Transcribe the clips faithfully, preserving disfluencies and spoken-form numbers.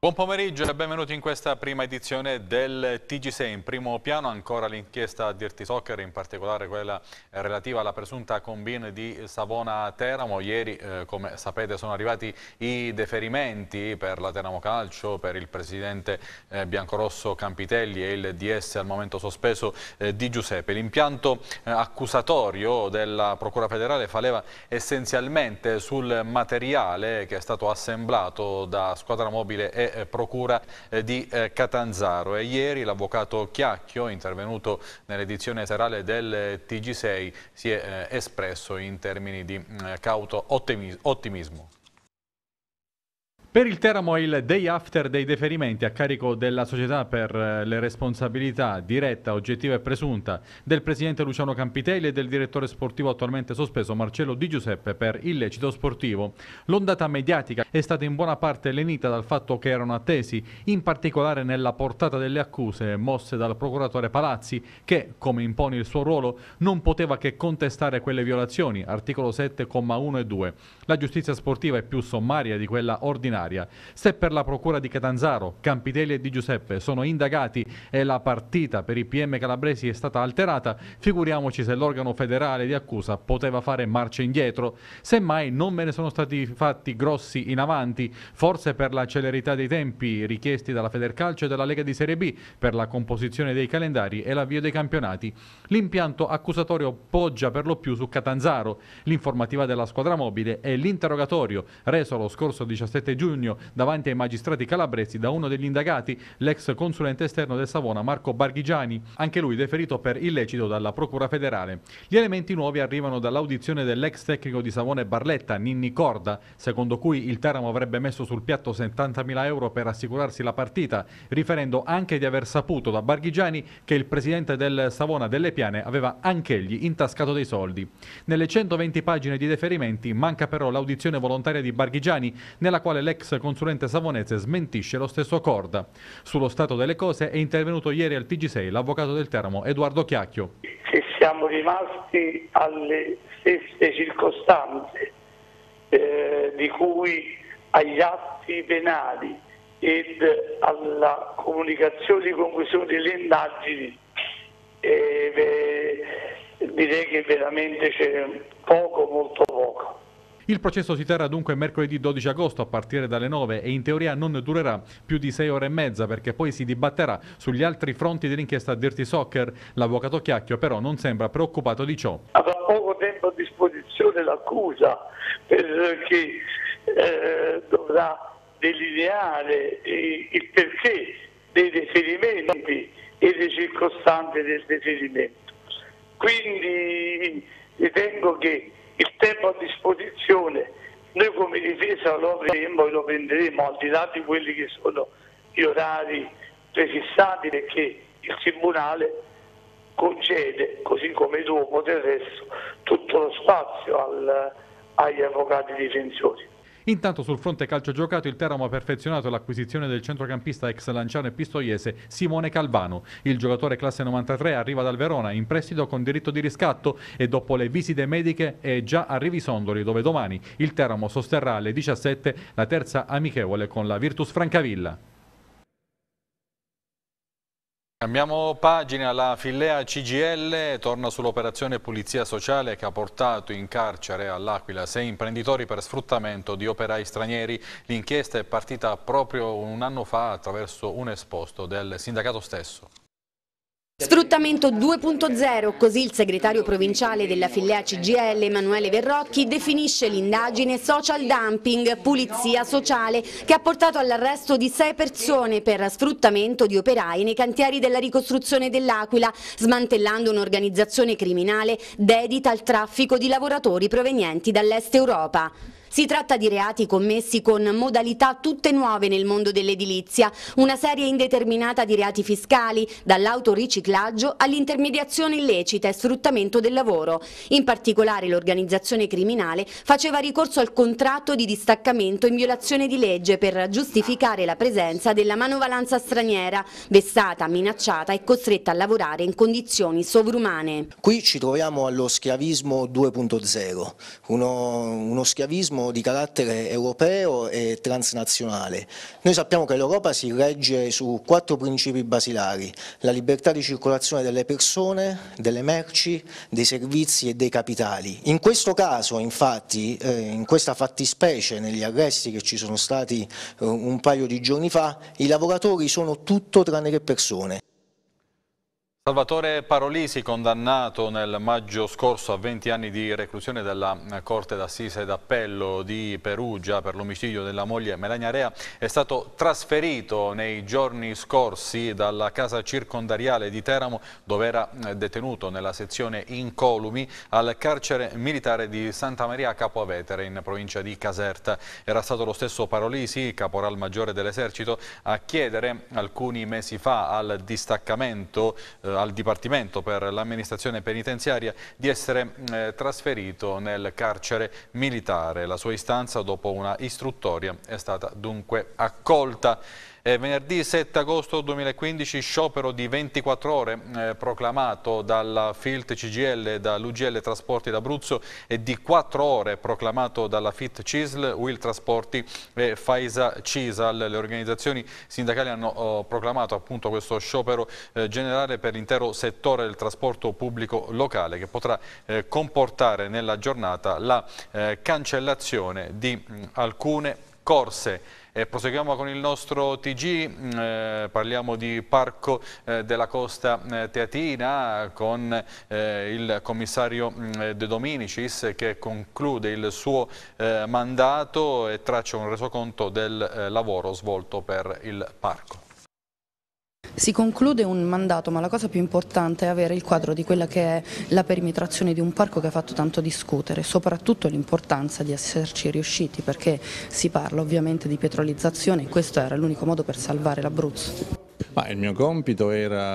Buon pomeriggio e benvenuti in questa prima edizione del T G sei. In primo piano ancora l'inchiesta Dirty Soccer, in particolare quella relativa alla presunta combine di Savona-Teramo. Ieri, eh, come sapete, sono arrivati i deferimenti per la Teramo Calcio, per il presidente eh, biancorosso Campitelli e il D S al momento sospeso eh, Di Giuseppe. L'impianto eh, accusatorio della Procura Federale faleva essenzialmente sul materiale che è stato assemblato da Squadra Mobile e Procura di Catanzaro, e ieri l'avvocato Chiacchio, intervenuto nell'edizione serale del T G sei, si è espresso in termini di cauto ottimismo. Per il Teramo il day after dei deferimenti a carico della società per le responsabilità diretta, oggettiva e presunta del presidente Luciano Campitelli e del direttore sportivo attualmente sospeso Marcello Di Giuseppe per illecito sportivo. L'ondata mediatica è stata in buona parte lenita dal fatto che erano attesi, in particolare nella portata delle accuse mosse dal procuratore Palazzi, che, come impone il suo ruolo, non poteva che contestare quelle violazioni, articolo sette, comma uno e due. La giustizia sportiva è più sommaria di quella ordinaria. Se per la procura di Catanzaro, Campitelli e Di Giuseppe sono indagati e la partita per i P M calabresi è stata alterata, figuriamoci se l'organo federale di accusa poteva fare marcia indietro. Semmai non ve ne sono stati fatti grossi in avanti, forse per la celerità dei tempi richiesti dalla Federcalcio e dalla Lega di Serie B per la composizione dei calendari e l'avvio dei campionati. L'impianto accusatorio poggia per lo più su Catanzaro, l'informativa della Squadra Mobile e l'interrogatorio reso lo scorso diciassette giugno davanti ai magistrati calabresi da uno degli indagati, l'ex consulente esterno del Savona Marco Barghigiani, anche lui deferito per illecito dalla Procura Federale. Gli elementi nuovi arrivano dall'audizione dell'ex tecnico di Savona e Barletta, Ninni Corda, secondo cui il Teramo avrebbe messo sul piatto settantamila euro per assicurarsi la partita, riferendo anche di aver saputo da Barghigiani che il presidente del Savona Delle Piane aveva anch'egli intascato dei soldi. Nelle centoventi pagine di deferimenti manca però l'audizione volontaria di Barghigiani, nella quale l'ex consulente savonese smentisce lo stesso Corda. Sullo stato delle cose è intervenuto ieri al T G sei l'avvocato del Teramo Edoardo Chiacchio. Se siamo rimasti alle stesse circostanze eh, di cui agli atti penali ed alla comunicazione di conclusione delle indagini, eh, direi che veramente c'è poco, molto poco. Il processo si terrà dunque mercoledì dodici agosto a partire dalle nove e in teoria non durerà più di sei ore e mezza, perché poi si dibatterà sugli altri fronti dell'inchiesta Dirty Soccer. L'avvocato Chiacchio però non sembra preoccupato di ciò. Avrà poco tempo a disposizione l'accusa, perché eh, dovrà delineare il perché dei deferimenti e le circostanze del deferimento. Quindi ritengo che il tempo a disposizione noi come difesa lo avremo e lo prenderemo, al di là di quelli che sono gli orari prefissati, perché il Tribunale concede, così come dopo del resto, tutto lo spazio al, agli avvocati difensori. Intanto sul fronte calcio giocato il Teramo ha perfezionato l'acquisizione del centrocampista ex lanciano e pistoiese Simone Calvano. Il giocatore classe novantatré arriva dal Verona in prestito con diritto di riscatto e dopo le visite mediche è già a Rivisondoli, dove domani il Teramo sosterrà alle diciassette la terza amichevole con la Virtus Francavilla. Cambiamo pagina, la Fillea C G I L torna sull'operazione Pulizia Sociale che ha portato in carcere all'Aquila sei imprenditori per sfruttamento di operai stranieri. L'inchiesta è partita proprio un anno fa attraverso un esposto del sindacato stesso. Sfruttamento due punto zero, così il segretario provinciale della Fillea C G I L Emanuele Verrocchi definisce l'indagine social dumping, pulizia sociale, che ha portato all'arresto di sei persone per sfruttamento di operai nei cantieri della ricostruzione dell'Aquila, smantellando un'organizzazione criminale dedita al traffico di lavoratori provenienti dall'Est Europa. Si tratta di reati commessi con modalità tutte nuove nel mondo dell'edilizia, una serie indeterminata di reati fiscali, dall'autoriciclaggio all'intermediazione illecita e sfruttamento del lavoro. In particolare l'organizzazione criminale faceva ricorso al contratto di distaccamento in violazione di legge per giustificare la presenza della manovalanza straniera, vessata, minacciata e costretta a lavorare in condizioni sovrumane. Qui ci troviamo allo schiavismo due punto zero, uno, uno schiavismo sono di carattere europeo e transnazionale. Noi sappiamo che l'Europa si regge su quattro principi basilari: la libertà di circolazione delle persone, delle merci, dei servizi e dei capitali. In questo caso, infatti, eh, in questa fattispecie, negli arresti che ci sono stati eh, un paio di giorni fa, i lavoratori sono tutto tranne che persone. Salvatore Parolisi, condannato nel maggio scorso a venti anni di reclusione dalla Corte d'Assise d'Appello di Perugia per l'omicidio della moglie Melania Rea, è stato trasferito nei giorni scorsi dalla casa circondariale di Teramo, dove era detenuto nella sezione incolumi, al carcere militare di Santa Maria Capo Avetere in provincia di Caserta. Era stato lo stesso Parolisi, caporal maggiore dell'esercito, a chiedere alcuni mesi fa al distaccamento eh, al Dipartimento per l'amministrazione penitenziaria di essere eh, trasferito nel carcere militare. La sua istanza, dopo una istruttoria, è stata dunque accolta. Eh, venerdì sette agosto duemilaquindici, sciopero di ventiquattro ore eh, proclamato dalla Filt C G I L e dall'U G L Trasporti d'Abruzzo e di quattro ore proclamato dalla Fit C I S L, Will Trasporti e Faisa Cisal. Le organizzazioni sindacali hanno oh, proclamato appunto questo sciopero eh, generale per l'intero settore del trasporto pubblico locale, che potrà eh, comportare nella giornata la eh, cancellazione di mh, alcune corse. E proseguiamo con il nostro T G, eh, parliamo di Parco eh, della Costa eh, Teatina con eh, il commissario eh, De Dominicis, che conclude il suo eh, mandato e traccia un resoconto del eh, lavoro svolto per il parco. Si conclude un mandato, ma la cosa più importante è avere il quadro di quella che è la perimetrazione di un parco che ha fatto tanto discutere, soprattutto l'importanza di esserci riusciti, perché si parla ovviamente di petrolizzazione e questo era l'unico modo per salvare l'Abruzzo. Ma il mio compito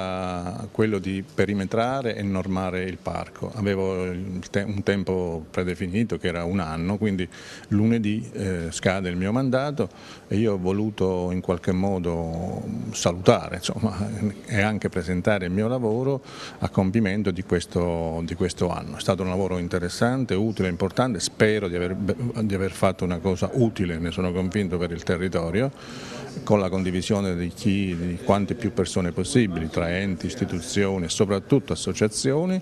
era quello di perimetrare e normare il parco. Avevo un tempo predefinito che era un anno, quindi lunedì eh, scade il mio mandato e io ho voluto in qualche modo salutare, insomma, e anche presentare il mio lavoro a compimento di questo, di questo anno. È stato un lavoro interessante, utile, importante, spero di aver, di aver fatto una cosa utile, ne sono convinto, per il territorio, con la condivisione di, chi, di quante più persone possibili, tra enti, istituzioni e soprattutto associazioni.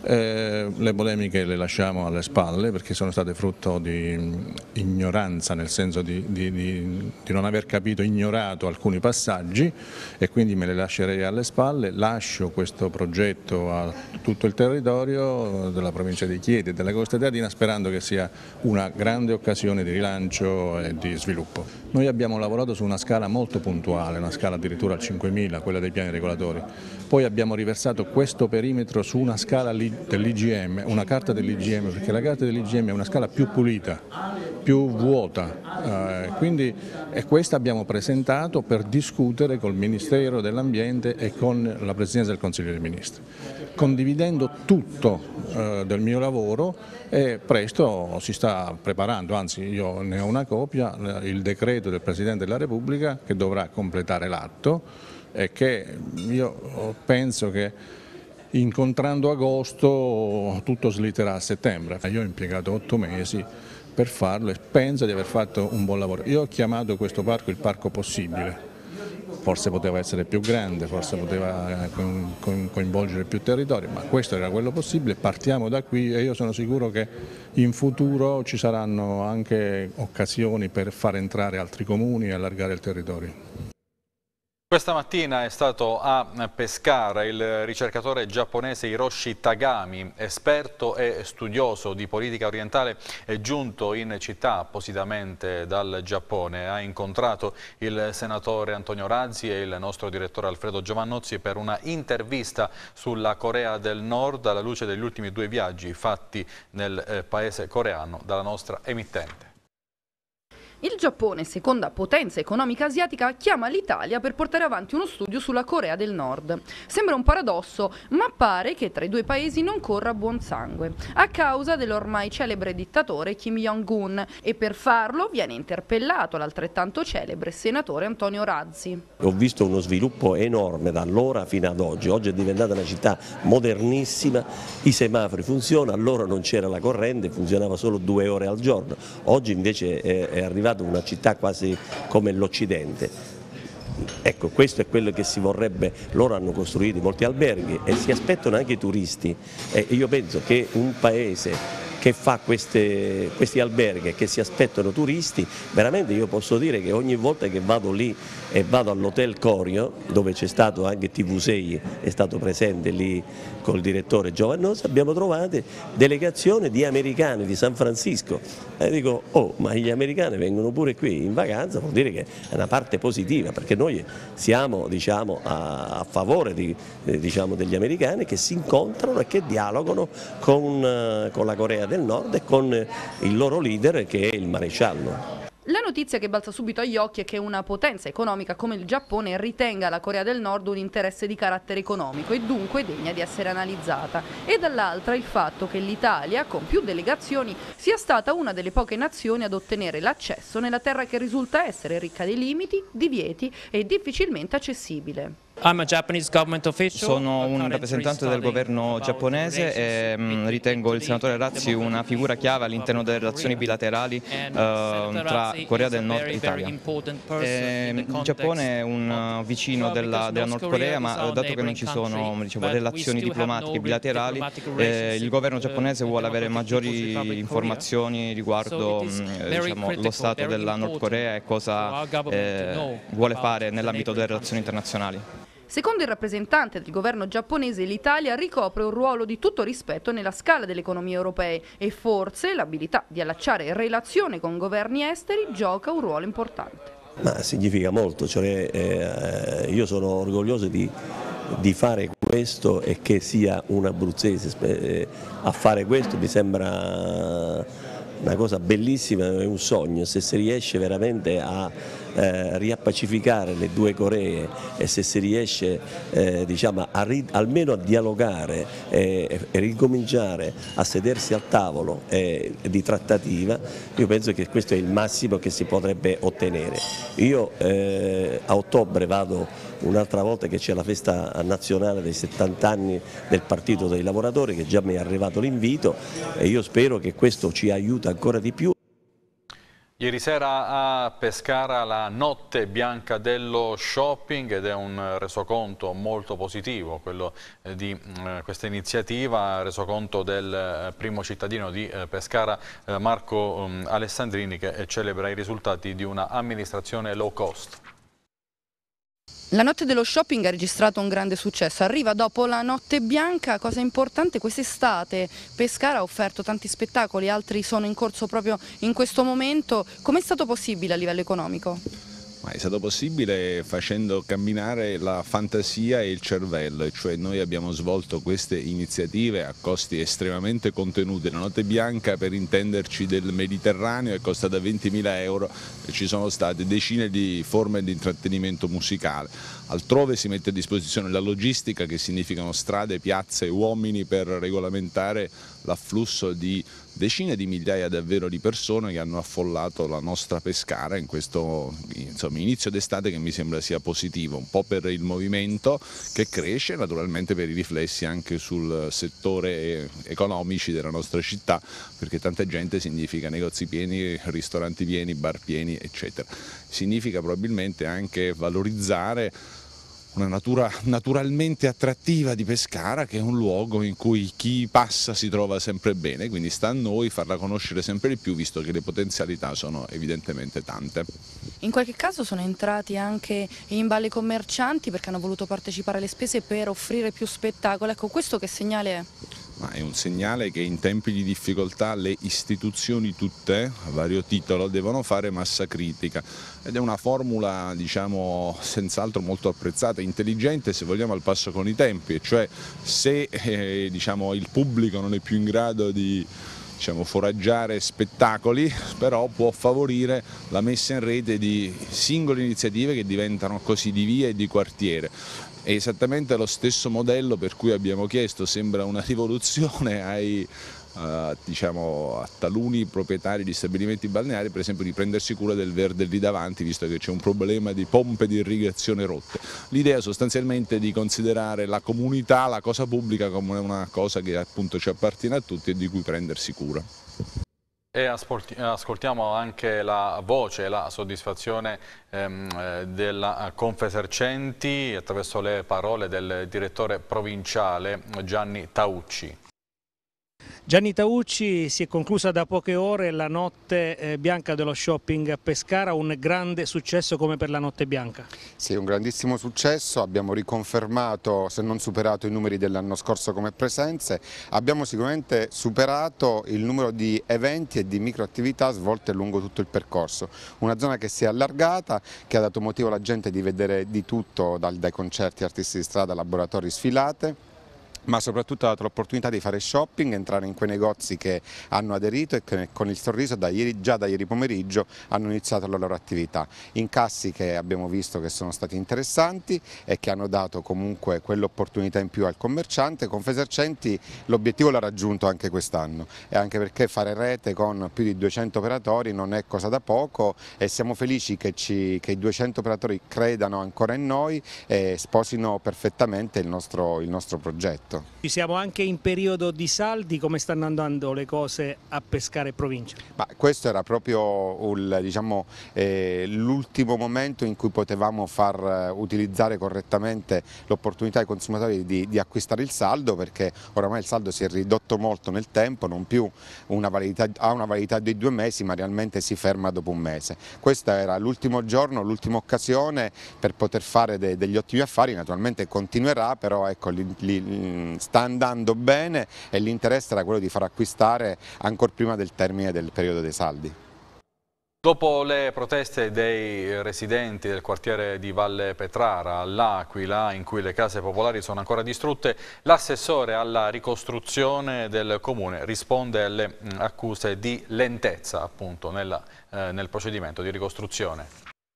Eh, le polemiche le lasciamo alle spalle perché sono state frutto di ignoranza, nel senso di, di, di, di non aver capito, ignorato alcuni passaggi, e quindi me le lascerei alle spalle. Lascio questo progetto a tutto il territorio della provincia di Chieti e della Costa Teatina, sperando che sia una grande occasione di rilancio e di sviluppo. Noi abbiamo lavorato su una scala molto puntuale, una scala addirittura al cinquemila, quella dei piani regolatori. Poi abbiamo riversato questo perimetro su una scala dell'I G M, una carta dell'I G M, perché la carta dell'I G M è una scala più pulita, più vuota, eh, quindi e questa abbiamo presentato per discutere col Ministero dell'Ambiente e con la Presidenza del Consiglio dei Ministri, condividendo tutto eh, del mio lavoro, e presto si sta preparando, anzi io ne ho una copia, il decreto del Presidente della Repubblica che dovrà completare l'atto e che io penso che incontrando agosto tutto slitterà a settembre. Io ho impiegato otto mesi per farlo e penso di aver fatto un buon lavoro. Io ho chiamato questo parco il parco possibile. Forse poteva essere più grande, forse poteva coinvolgere più territori, ma questo era quello possibile. Partiamo da qui e io sono sicuro che in futuro ci saranno anche occasioni per far entrare altri comuni e allargare il territorio. Questa mattina è stato a Pescara il ricercatore giapponese Hiroshi Tagami, esperto e studioso di politica orientale, è giunto in città appositamente dal Giappone. Ha incontrato il senatore Antonio Razzi e il nostro direttore Alfredo Giovannozzi per una intervista sulla Corea del Nord alla luce degli ultimi due viaggi fatti nel paese coreano dalla nostra emittente. Il Giappone, seconda potenza economica asiatica, chiama l'Italia per portare avanti uno studio sulla Corea del Nord. Sembra un paradosso, ma pare che tra i due paesi non corra buon sangue, a causa dell'ormai celebre dittatore Kim Jong-un, e per farlo viene interpellato l'altrettanto celebre senatore Antonio Razzi. Ho visto uno sviluppo enorme da allora fino ad oggi, oggi è diventata una città modernissima, i semafori funzionano, allora non c'era la corrente, funzionava solo due ore al giorno, oggi invece è, è arrivata una città quasi come l'Occidente. Ecco, questo è quello che si vorrebbe, loro hanno costruito molti alberghi e si aspettano anche i turisti, e io penso che un paese che fa queste, questi alberghi e che si aspettano turisti, veramente io posso dire che ogni volta che vado lì e vado all'Hotel Corio, dove c'è stato anche T V sei, è stato presente lì col direttore Giovannosa, abbiamo trovato delegazioni di americani di San Francisco e dico, oh, ma gli americani vengono pure qui in vacanza, vuol dire che è una parte positiva, perché noi siamo, diciamo, a, a favore di, eh, diciamo, degli americani che si incontrano e che dialogano con, eh, con la Corea del Nord e con il loro leader che è il maresciallo. La notizia che balza subito agli occhi è che una potenza economica come il Giappone ritenga la Corea del Nord un interesse di carattere economico e dunque degna di essere analizzata, e dall'altra il fatto che l'Italia, con più delegazioni, sia stata una delle poche nazioni ad ottenere l'accesso nella terra che risulta essere ricca di limiti, divieti e difficilmente accessibile. Sono un rappresentante del governo giapponese e mh, ritengo il senatore Razzi una figura chiave all'interno delle relazioni bilaterali uh, tra Corea del Nord e Italia. E, il Giappone è un uh, vicino della, della Nord Corea, ma dato che non ci sono, diciamo, relazioni diplomatiche bilaterali, eh, il governo giapponese vuole avere maggiori informazioni riguardo mh, diciamo, lo stato della Nord Corea e cosa eh, vuole fare nell'ambito delle relazioni internazionali. Secondo il rappresentante del governo giapponese, l'Italia ricopre un ruolo di tutto rispetto nella scala delle economie europee e forse l'abilità di allacciare relazione con governi esteri gioca un ruolo importante. Ma significa molto, cioè, eh, io sono orgoglioso di, di fare questo e che sia un abruzzese a fare questo, mi sembra una cosa bellissima, è un sogno, se si riesce veramente a eh, riappacificare le due Coree e se si riesce eh, diciamo, a almeno a dialogare e, e ricominciare a sedersi al tavolo eh, di trattativa, io penso che questo è il massimo che si potrebbe ottenere. Io eh, a ottobre vado un'altra volta che c'è la festa nazionale dei settanta anni del Partito dei Lavoratori, che già mi è arrivato l'invito e io spero che questo ci aiuti ancora di più. Ieri sera a Pescara la notte bianca dello shopping, ed è un resoconto molto positivo quello di eh, questa iniziativa, resoconto del eh, primo cittadino di eh, Pescara, eh, Marco um, Alessandrini, che eh, celebra i risultati di una amministrazione low cost. La notte dello shopping ha registrato un grande successo, arriva dopo la notte bianca. Cosa importante, quest'estate Pescara ha offerto tanti spettacoli, altri sono in corso proprio in questo momento. Com'è stato possibile a livello economico? Ma è stato possibile facendo camminare la fantasia e il cervello, cioè noi abbiamo svolto queste iniziative a costi estremamente contenuti. La notte bianca, per intenderci, del Mediterraneo è costata ventimila euro e ci sono state decine di forme di intrattenimento musicale. Altrove si mette a disposizione la logistica, che significano strade, piazze e uomini, per regolamentare l'afflusso di decine di migliaia davvero di persone che hanno affollato la nostra Pescara in questo insomma, inizio d'estate, che mi sembra sia positivo, un po' per il movimento che cresce, naturalmente per i riflessi anche sul settore economici della nostra città, perché tanta gente significa negozi pieni, ristoranti pieni, bar pieni, eccetera. Significa probabilmente anche valorizzare una natura naturalmente attrattiva di Pescara, che è un luogo in cui chi passa si trova sempre bene, quindi sta a noi farla conoscere sempre di più, visto che le potenzialità sono evidentemente tante. In qualche caso sono entrati anche in ballo i commercianti perché hanno voluto partecipare alle spese per offrire più spettacolo. Ecco, questo che segnale è? Ma è un segnale che in tempi di difficoltà le istituzioni tutte, a vario titolo, devono fare massa critica, ed è una formula, diciamo, senz'altro molto apprezzata, intelligente, se vogliamo, al passo con i tempi, cioè se eh, diciamo, il pubblico non è più in grado di diciamo, foraggiare spettacoli, però può favorire la messa in rete di singole iniziative che diventano così di via e di quartiere. È esattamente lo stesso modello per cui abbiamo chiesto, sembra una rivoluzione ai Uh, diciamo, a taluni proprietari di stabilimenti balneari, per esempio, di prendersi cura del verde lì davanti, visto che c'è un problema di pompe di irrigazione rotte. L'idea sostanzialmente è di considerare la comunità, la cosa pubblica, come una cosa che appunto ci appartiene a tutti e di cui prendersi cura. E ascoltiamo anche la voce e la soddisfazione ehm, della Confesercenti attraverso le parole del direttore provinciale Gianni Taucci. Gianni Taucci, si è conclusa da poche ore la notte eh, bianca dello shopping a Pescara, un grande successo come per la notte bianca. Sì, un grandissimo successo, abbiamo riconfermato, se non superato, i numeri dell'anno scorso come presenze, abbiamo sicuramente superato il numero di eventi e di microattività svolte lungo tutto il percorso. Una zona che si è allargata, che ha dato motivo alla gente di vedere di tutto, dai, dai concerti, artisti di strada, laboratori, sfilate, ma soprattutto ha dato l'opportunità di fare shopping, entrare in quei negozi che hanno aderito e che con il sorriso da ieri, già da ieri pomeriggio hanno iniziato la loro attività. Incassi che abbiamo visto che sono stati interessanti e che hanno dato comunque quell'opportunità in più al commerciante. Confesercenti l'obiettivo l'ha raggiunto anche quest'anno, e anche perché fare rete con più di duecento operatori non è cosa da poco, e siamo felici che, ci, che i duecento operatori credano ancora in noi e sposino perfettamente il nostro, il nostro progetto. Ci siamo anche in periodo di saldi, come stanno andando le cose a Pescara e provincia? Ma questo era proprio diciamo, eh, l'ultimo momento in cui potevamo far utilizzare correttamente l'opportunità ai consumatori di, di acquistare il saldo, perché oramai il saldo si è ridotto molto nel tempo, non più una validità, ha una validità di due mesi, ma realmente si ferma dopo un mese. Questa era l'ultimo giorno, l'ultima occasione per poter fare de, degli ottimi affari. Naturalmente continuerà, però ecco, li, li, sta andando bene e l'interesse era quello di far acquistare ancora prima del termine del periodo dei saldi. Dopo le proteste dei residenti del quartiere di Valle Petrara all'Aquila, in cui le case popolari sono ancora distrutte, l'assessore alla ricostruzione del comune risponde alle accuse di lentezza appunto nella, eh, nel procedimento di ricostruzione.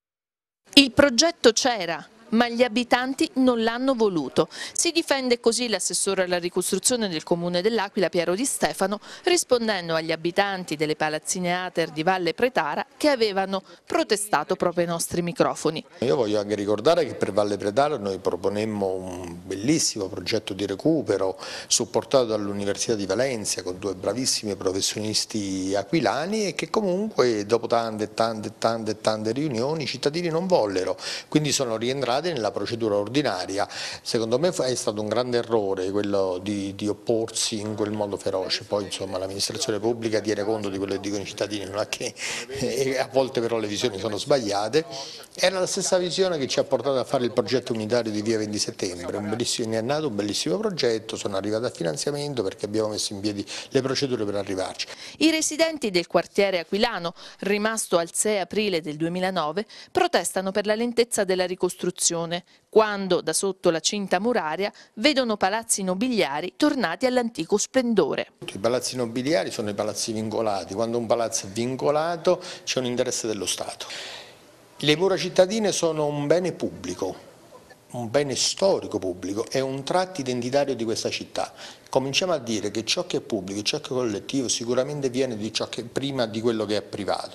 Il progetto c'era, ma gli abitanti non l'hanno voluto. Si difende così l'assessore alla ricostruzione del comune dell'Aquila Piero Di Stefano, rispondendo agli abitanti delle palazzine Ater di Valle Pretara che avevano protestato proprio ai nostri microfoni. Io voglio anche ricordare che per Valle Pretara noi proponemmo un bellissimo progetto di recupero supportato dall'Università di Valencia con due bravissimi professionisti aquilani, e che comunque dopo tante e tante e tante e tante riunioni i cittadini non vollero, quindi sono rientrati nella procedura ordinaria. Secondo me è stato un grande errore quello di, di opporsi in quel modo feroce. Poi insomma l'amministrazione pubblica tiene conto di quello che dicono i cittadini, non è che eh, a volte però le visioni sono sbagliate. Era la stessa visione che ci ha portato a fare il progetto unitario di via venti settembre, un bellissimo, ne è nato un bellissimo progetto, sono arrivati a finanziamento perché abbiamo messo in piedi le procedure per arrivarci. I residenti del quartiere aquilano, rimasto al sei aprile del duemilanove, protestano per la lentezza della ricostruzione, quando da sotto la cinta muraria vedono palazzi nobiliari tornati all'antico splendore. I palazzi nobiliari sono i palazzi vincolati, quando un palazzo è vincolato c'è un interesse dello Stato. Le mura cittadine sono un bene pubblico, un bene storico pubblico, è un tratto identitario di questa città. Cominciamo a dire che ciò che è pubblico e ciò che è collettivo sicuramente viene di ciò che prima di quello che è privato.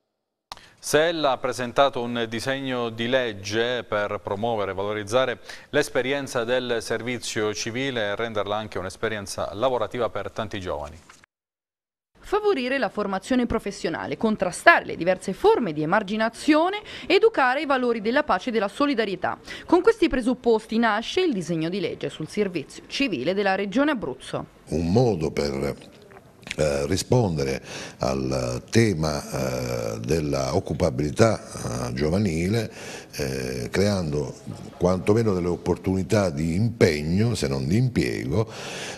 Sella ha presentato un disegno di legge per promuovere e valorizzare l'esperienza del servizio civile e renderla anche un'esperienza lavorativa per tanti giovani. Favorire la formazione professionale, contrastare le diverse forme di emarginazione, educare i valori della pace e della solidarietà. Con questi presupposti nasce il disegno di legge sul servizio civile della Regione Abruzzo. Un modo per Eh, rispondere al tema eh, della occupabilità eh, giovanile, eh, creando quantomeno delle opportunità di impegno, se non di impiego,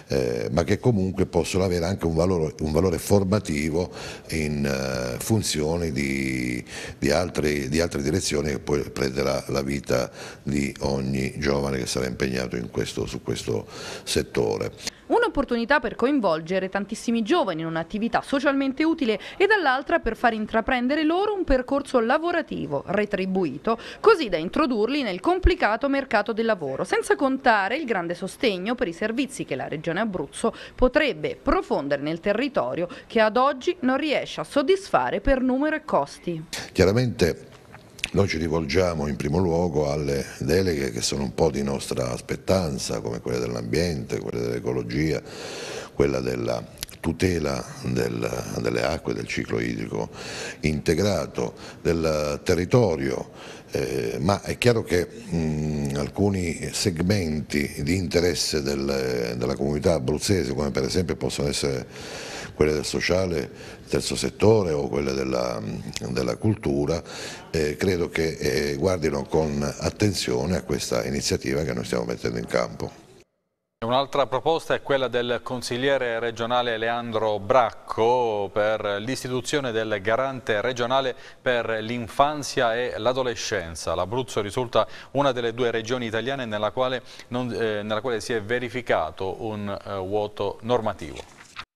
eh, ma che comunque possono avere anche un valore, un valore formativo in eh, funzione di, di, altri, di altre direzioni che poi prenderà la vita di ogni giovane che sarà impegnato in questo, su questo settore. Un'opportunità per coinvolgere tantissimi giovani in un'attività socialmente utile e dall'altra per far intraprendere loro un percorso lavorativo retribuito, così da introdurli nel complicato mercato del lavoro, senza contare il grande sostegno per i servizi che la Regione Abruzzo potrebbe profondere nel territorio che ad oggi non riesce a soddisfare per numero e costi. Chiaramente noi ci rivolgiamo in primo luogo alle deleghe che sono un po' di nostra spettanza, come quella dell'ambiente, quella dell'ecologia, quella della tutela del, delle acque, del ciclo idrico integrato, del territorio, eh, ma è chiaro che mh, alcuni segmenti di interesse del, della comunità abruzzese, come per esempio possono essere quelle del sociale, terzo settore o quelle della, della cultura, eh, credo che eh, guardino con attenzione a questa iniziativa che noi stiamo mettendo in campo. Un'altra proposta è quella del consigliere regionale Leandro Bracco per l'istituzione del garante regionale per l'infanzia e l'adolescenza. L'Abruzzo risulta una delle due regioni italiane nella quale, non, eh, nella quale si è verificato un eh, vuoto normativo.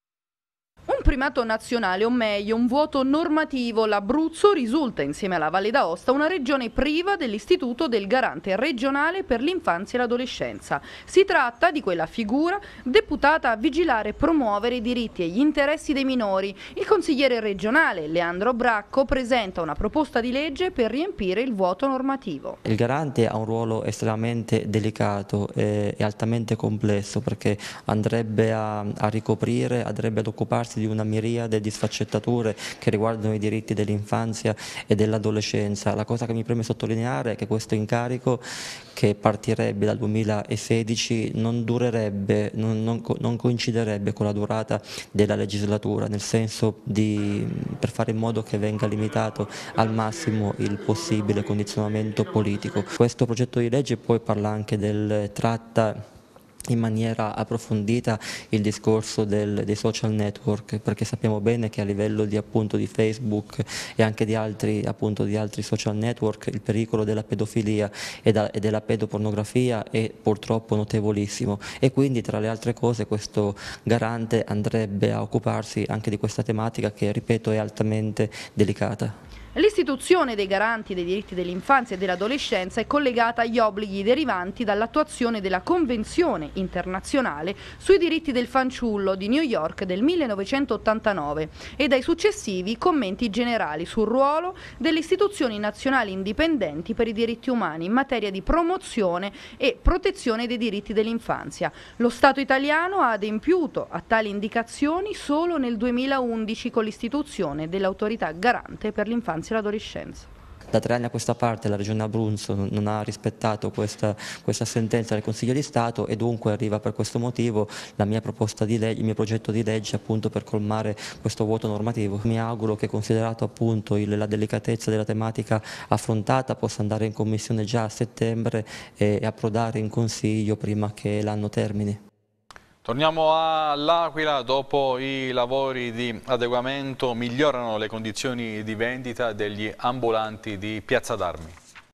Un primato nazionale, o meglio un vuoto normativo. L'Abruzzo risulta, insieme alla Valle d'Aosta, una regione priva dell'istituto del garante regionale per l'infanzia e l'adolescenza. Si tratta di quella figura deputata a vigilare e promuovere i diritti e gli interessi dei minori. Il consigliere regionale Leandro Bracco presenta una proposta di legge per riempire il vuoto normativo. Il garante ha un ruolo estremamente delicato e altamente complesso, perché andrebbe a, a ricoprire, andrebbe ad occuparsi di una miriade di sfaccettature che riguardano i diritti dell'infanzia e dell'adolescenza. La cosa che mi preme sottolineare è che questo incarico, che partirebbe dal duemilasedici, non durerebbe, non, non, non coinciderebbe con la durata della legislatura, nel senso di per fare in modo che venga limitato al massimo il possibile condizionamento politico. Questo progetto di legge poi parla anche del tratta in maniera approfondita il discorso del, dei social network, perché sappiamo bene che a livello di, appunto, di Facebook e anche di altri, appunto, di altri social network il pericolo della pedofilia e, da, e della pedopornografia è purtroppo notevolissimo, e quindi tra le altre cose questo garante andrebbe a occuparsi anche di questa tematica che, ripeto, è altamente delicata. L'istituzione dei garanti dei diritti dell'infanzia e dell'adolescenza è collegata agli obblighi derivanti dall'attuazione della Convenzione internazionale sui diritti del fanciullo di New York del millenovecentottantanove e dai successivi commenti generali sul ruolo delle istituzioni nazionali indipendenti per i diritti umani in materia di promozione e protezione dei diritti dell'infanzia. Lo Stato italiano ha adempiuto a tali indicazioni solo nel duemilaundici con l'istituzione dell'autorità garante per l'infanzia e l'adolescenza. Da tre anni a questa parte la Regione Abruzzo non ha rispettato questa, questa sentenza del Consiglio di Stato, e dunque arriva per questo motivo la mia proposta di legge, il mio progetto di legge appunto per colmare questo vuoto normativo. Mi auguro che, considerato appunto il, la delicatezza della tematica affrontata, possa andare in Commissione già a settembre e, e approdare in Consiglio prima che l'anno termini. Torniamo all'Aquila. Dopo i lavori di adeguamento migliorano le condizioni di vendita degli ambulanti di Piazza d'Armi.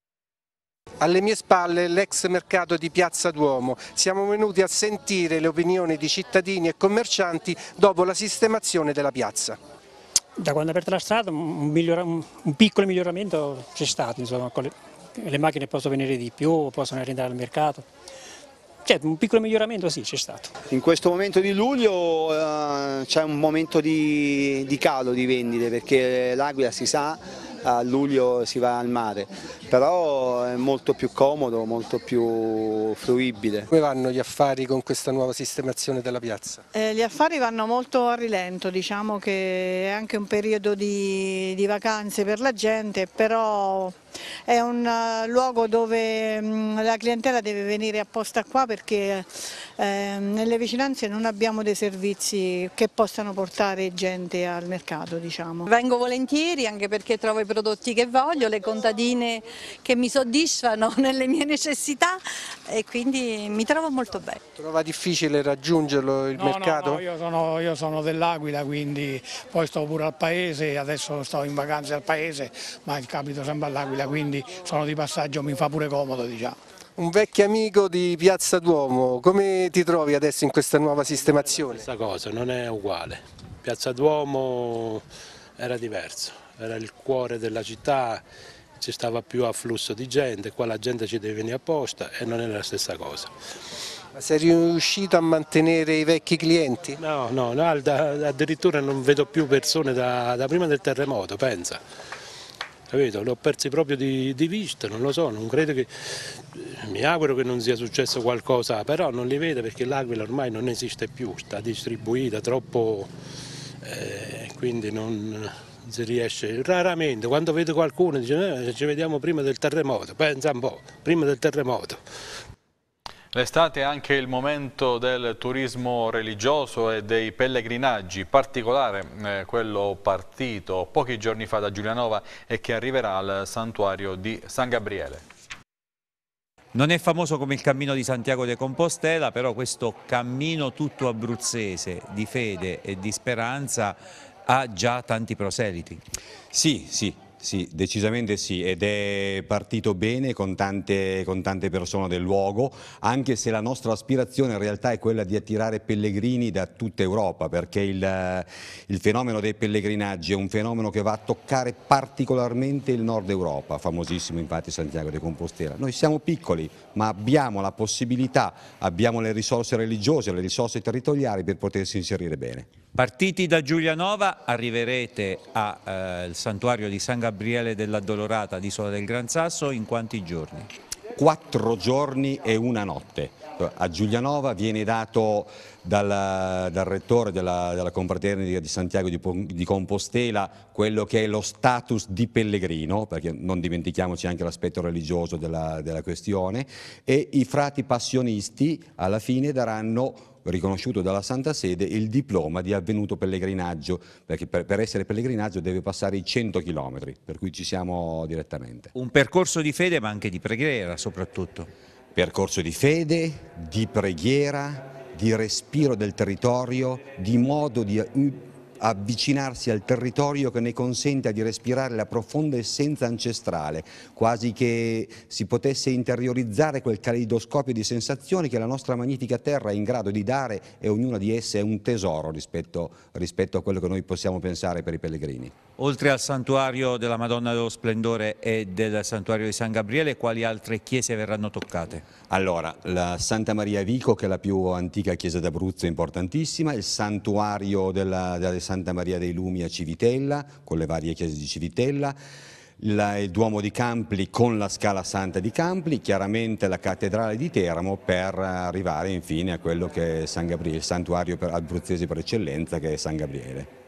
Alle mie spalle l'ex mercato di Piazza Duomo. Siamo venuti a sentire le opinioni di cittadini e commercianti dopo la sistemazione della piazza. Da quando è aperta la strada un, migliora, un, un piccolo miglioramento c'è stato, insomma, le, le macchine possono venire di più, possono arrivare al mercato. Cioè, un piccolo miglioramento sì, c'è stato. In questo momento di luglio eh, c'è un momento di, di calo di vendite, perché l'Aquila, si sa, a luglio si va al mare, però è molto più comodo, molto più fruibile. Come vanno gli affari con questa nuova sistemazione della piazza? Eh, gli affari vanno molto a rilento, diciamo che è anche un periodo di, di vacanze per la gente, però è un uh, luogo dove mh, la clientela deve venire apposta qua, perché eh, nelle vicinanze non abbiamo dei servizi che possano portare gente al mercato, diciamo. Vengo volentieri, anche perché trovo i prodotti prodotti che voglio, le contadine che mi soddisfano nelle mie necessità e quindi mi trovo molto bene. Trova difficile raggiungerlo il no, mercato? No, no, io sono, io sono dell'Aquila, quindi poi sto pure al paese, adesso sto in vacanze al paese, ma capito sempre all'Aquila, quindi sono di passaggio, mi fa pure comodo, diciamo. Un vecchio amico di Piazza Duomo, come ti trovi adesso in questa nuova sistemazione? Questa cosa non è uguale, Piazza Duomo era diverso, era il cuore della città, ci stava più afflusso di gente, qua la gente ci deve venire apposta e non è la stessa cosa. Ma sei riuscito a mantenere i vecchi clienti? No, no, no addirittura non vedo più persone da, da prima del terremoto, pensa. Capito? Li ho persi proprio di, di vista, non lo so, non credo che, mi auguro che non sia successo qualcosa, però non li vedo perché l'Aquila ormai non esiste più, sta distribuita troppo, eh, quindi non si riesce, raramente, quando vedo qualcuno dice eh, ci vediamo prima del terremoto, pensa un po', prima del terremoto. L'estate è anche il momento del turismo religioso e dei pellegrinaggi, particolare eh, quello partito pochi giorni fa da Giulianova e che arriverà al santuario di San Gabriele. Non è famoso come il cammino di Santiago de Compostela, però questo cammino tutto abruzzese di fede e di speranza ha già tanti proseliti. Sì, sì. Sì, decisamente sì, ed è partito bene con tante, con tante persone del luogo, anche se la nostra aspirazione in realtà è quella di attirare pellegrini da tutta Europa, perché il, il fenomeno dei pellegrinaggi è un fenomeno che va a toccare particolarmente il nord Europa, famosissimo infatti Santiago de Compostela. Noi siamo piccoli, ma abbiamo la possibilità, abbiamo le risorse religiose, le risorse territoriali per potersi inserire bene. Partiti da Giulianova arriverete al eh, santuario di San Gabriele dell'Addolorata di Isola del Gran Sasso in quanti giorni? Quattro giorni e una notte. A Giulianova viene dato dal, dal rettore della, della confraternita di Santiago di, di Compostela quello che è lo status di pellegrino, perché non dimentichiamoci anche l'aspetto religioso della, della questione, e i frati passionisti alla fine daranno riconosciuto dalla Santa Sede il diploma di avvenuto pellegrinaggio, perché per, per essere pellegrinaggio deve passare i cento chilometri, per cui ci siamo direttamente. Un percorso di fede ma anche di preghiera soprattutto. Percorso di fede, di preghiera, di respiro del territorio, di modo di avvicinarsi al territorio che ne consenta di respirare la profonda essenza ancestrale, quasi che si potesse interiorizzare quel caleidoscopio di sensazioni che la nostra magnifica terra è in grado di dare, e ognuna di esse è un tesoro rispetto, rispetto a quello che noi possiamo pensare per i pellegrini. Oltre al santuario della Madonna dello Splendore e del santuario di San Gabriele, quali altre chiese verranno toccate? Allora, la Santa Maria Vico, che è la più antica chiesa d'Abruzzo, importantissima, il santuario della, della Santa Maria dei Lumi a Civitella, con le varie chiese di Civitella, la, il Duomo di Campli con la Scala Santa di Campli, chiaramente la Cattedrale di Teramo, per arrivare infine a quello che è San Gabriele, il santuario per, abruzzese per eccellenza, che è San Gabriele.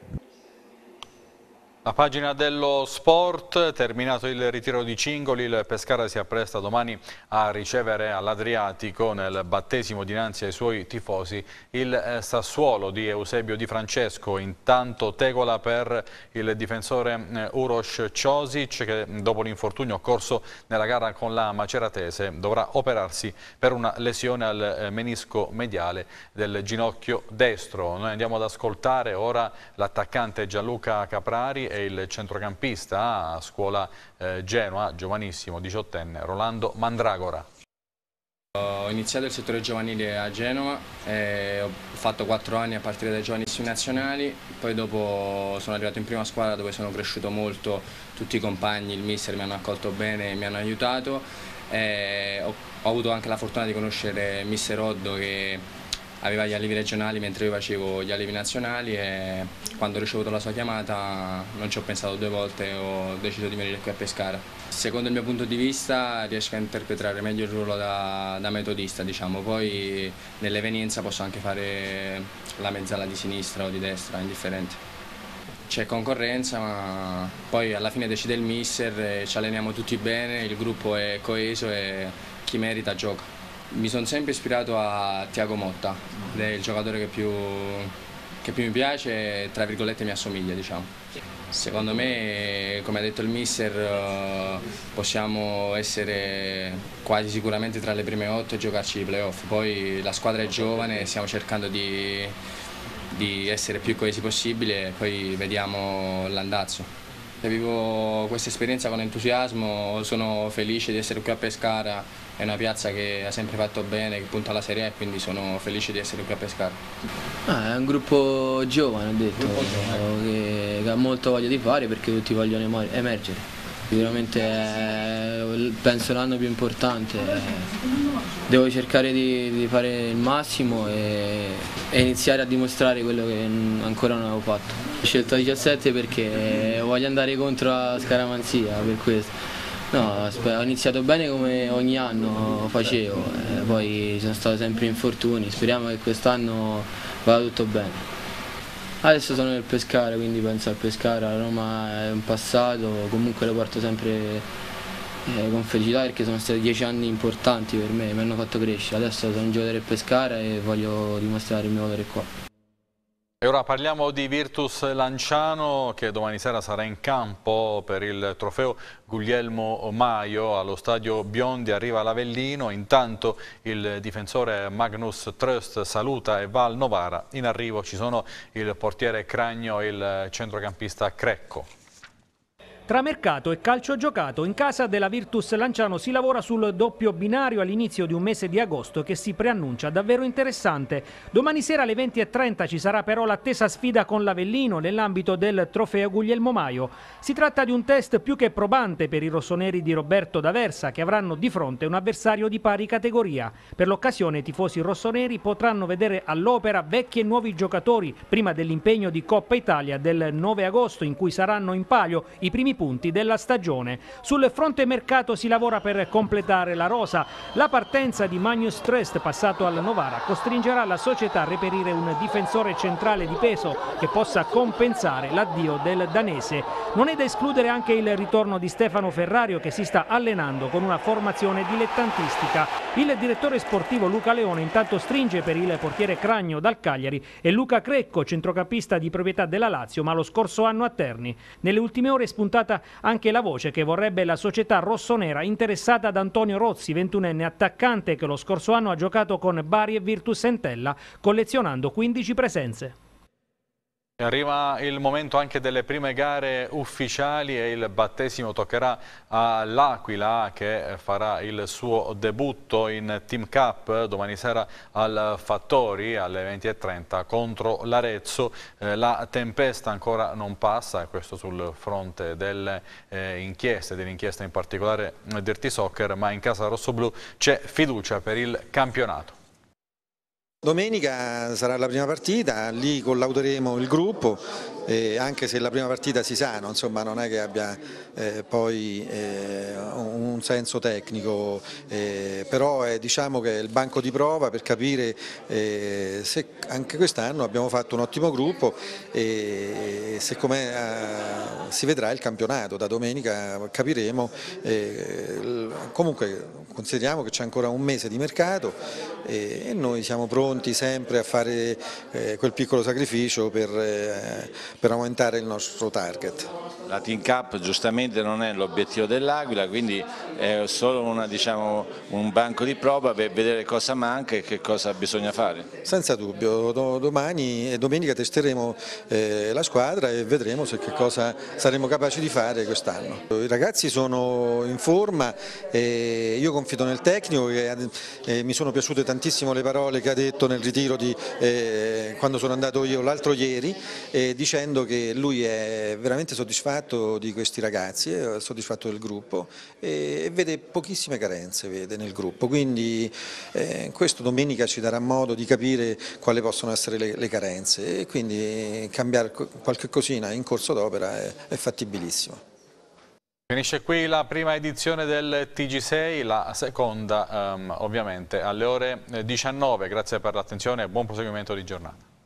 La pagina dello sport, terminato il ritiro di Cingoli, il Pescara si appresta domani a ricevere all'Adriatico, nel battesimo dinanzi ai suoi tifosi, il Sassuolo di Eusebio Di Francesco. Intanto tegola per il difensore Uroš Ćosić, che dopo l'infortunio occorso nella gara con la Maceratese dovrà operarsi per una lesione al menisco mediale del ginocchio destro. Noi andiamo ad ascoltare ora l'attaccante Gianluca Caprari e il centrocampista a scuola eh, Genoa, giovanissimo, diciottenne, Rolando Mandragora. Ho iniziato il settore giovanile a Genova, e ho fatto quattro anni a partire dai giovanissimi nazionali, poi dopo sono arrivato in prima squadra dove sono cresciuto molto, tutti i compagni, il mister mi hanno accolto bene e mi hanno aiutato. E ho, ho avuto anche la fortuna di conoscere mister Oddo, che aveva gli allievi regionali mentre io facevo gli allievi nazionali, e quando ho ricevuto la sua chiamata non ci ho pensato due volte e ho deciso di venire qui a Pescara. Secondo il mio punto di vista riesco a interpretare meglio il ruolo da, da metodista, diciamo. Poi nell'evenienza posso anche fare la mezzala di sinistra o di destra, indifferente. C'è concorrenza, ma poi alla fine decide il mister, ci alleniamo tutti bene, il gruppo è coeso e chi merita gioca. Mi sono sempre ispirato a Thiago Motta, è il giocatore che più, che più mi piace e tra virgolette mi assomiglia, diciamo. Secondo me, come ha detto il mister, possiamo essere quasi sicuramente tra le prime otto e giocarci i playoff. Poi la squadra è giovane, stiamo cercando di, di essere più coesi possibile e poi vediamo l'andazzo. Vivo questa esperienza con entusiasmo, sono felice di essere qui a Pescara, è una piazza che ha sempre fatto bene, che punta alla Serie A, quindi sono felice di essere qui a Pescara. Ah, è un gruppo giovane, ho detto, che, che ha molto voglia di fare perché tutti vogliono emergere. Sicuramente è, penso l'anno più importante, devo cercare di, di fare il massimo e, e iniziare a dimostrare quello che ancora non avevo fatto. Ho scelto diciassette perché voglio andare contro la Scaramanzia, per questo. No, ho iniziato bene come ogni anno facevo, eh, poi ci sono stato sempre infortuni, speriamo che quest'anno vada tutto bene. Adesso sono nel Pescara, quindi penso al Pescara, la Roma è un passato, comunque lo porto sempre eh, con felicità perché sono stati dieci anni importanti per me, mi hanno fatto crescere. Adesso sono un giocatore del Pescara e voglio dimostrare il mio valore qua. E ora parliamo di Virtus Lanciano che domani sera sarà in campo per il trofeo Guglielmo Maio allo stadio Biondi, arriva l'Avellino, intanto il difensore Magnus Tröst saluta e va al Novara, in arrivo ci sono il portiere Cragno e il centrocampista Crecco. Tra mercato e calcio giocato, in casa della Virtus Lanciano si lavora sul doppio binario all'inizio di un mese di agosto che si preannuncia davvero interessante. Domani sera alle venti e trenta ci sarà però l'attesa sfida con l'Avellino nell'ambito del trofeo Guglielmo Maio. Si tratta di un test più che probante per i rossoneri di Roberto D'Aversa che avranno di fronte un avversario di pari categoria. Per l'occasione i tifosi rossoneri potranno vedere all'opera vecchi e nuovi giocatori prima dell'impegno di Coppa Italia del nove agosto in cui saranno in palio i primi punti della stagione. Sul fronte mercato si lavora per completare la rosa. La partenza di Magnus Tröst passato al Novara costringerà la società a reperire un difensore centrale di peso che possa compensare l'addio del danese. Non è da escludere anche il ritorno di Stefano Ferrario che si sta allenando con una formazione dilettantistica. Il direttore sportivo Luca Leone intanto stringe per il portiere Cragno dal Cagliari e Luca Crecco, centrocampista di proprietà della Lazio ma lo scorso anno a Terni. Nelle ultime ore è spuntata anche la voce che vorrebbe la società rossonera interessata ad Antonio Rozzi, ventunenne attaccante che lo scorso anno ha giocato con Bari e Virtus Entella, collezionando quindici presenze. Arriva il momento anche delle prime gare ufficiali e il battesimo toccherà all'Aquila che farà il suo debutto in Team Cup domani sera al Fattori alle venti e trenta contro l'Arezzo. Eh, la tempesta ancora non passa, questo sul fronte delle eh, inchieste, dell'inchiesta in particolare Dirty Soccer, ma in casa rossoblù c'è fiducia per il campionato. Domenica sarà la prima partita, lì collauderemo il gruppo, eh, anche se la prima partita si sa, no? Insomma, non è che abbia eh, poi eh, un senso tecnico, eh, però è, diciamo che è il banco di prova per capire eh, se anche quest'anno abbiamo fatto un ottimo gruppo e se com'è, eh, si vedrà il campionato, da domenica capiremo. Eh, comunque consideriamo che c'è ancora un mese di mercato e, e noi siamo pronti sempre a fare eh, quel piccolo sacrificio per, eh, per aumentare il nostro target. La Team Cup giustamente non è l'obiettivo dell'Aquila, quindi è solo una, diciamo, un banco di prova per vedere cosa manca e che cosa bisogna fare. Senza dubbio, domani e domenica testeremo eh, la squadra e vedremo se che cosa saremo capaci di fare quest'anno. I ragazzi sono in forma e io confido nel tecnico, che eh, mi sono piaciute tantissimo le parole che ha detto nel ritiro di, eh, quando sono andato io l'altro ieri, eh, dicendo che lui è veramente soddisfatto di questi ragazzi, è soddisfatto del gruppo e vede pochissime carenze vede nel gruppo, quindi eh, questo domenica ci darà modo di capire quali possono essere le, le carenze e quindi cambiare qualche cosina in corso d'opera è, è fattibilissimo. Finisce qui la prima edizione del T G sei, la seconda um, ovviamente alle ore diciannove. Grazie per l'attenzione e buon proseguimento di giornata.